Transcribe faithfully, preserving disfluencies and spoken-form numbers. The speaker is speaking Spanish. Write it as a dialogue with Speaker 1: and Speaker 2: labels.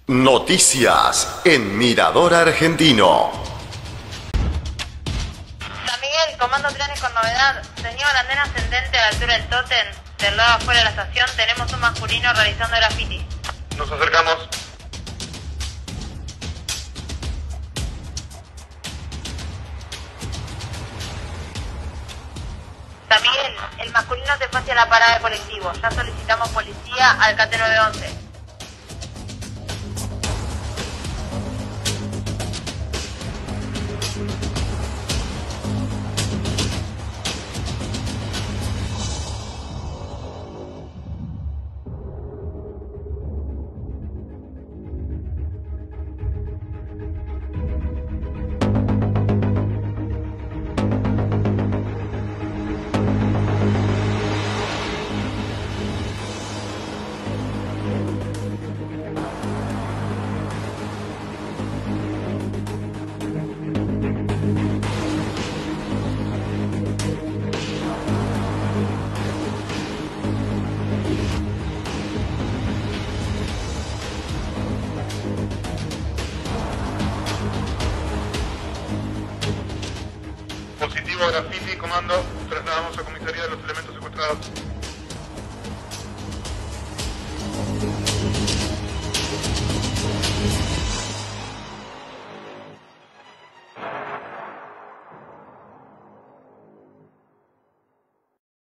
Speaker 1: Noticias en Mirador Argentino.
Speaker 2: San Miguel, comando trenes con novedad. Señor, andén ascendente a la altura del tótem. Del lado afuera de la estación tenemos un masculino realizando graffiti.
Speaker 3: Nos acercamos.
Speaker 2: San Miguel, el masculino se fue hacia la parada de colectivo. Ya solicitamos policía al C A T nueve once.
Speaker 3: Positivo graffiti, comando. Trasladamos a comisaría de los elementos secuestrados.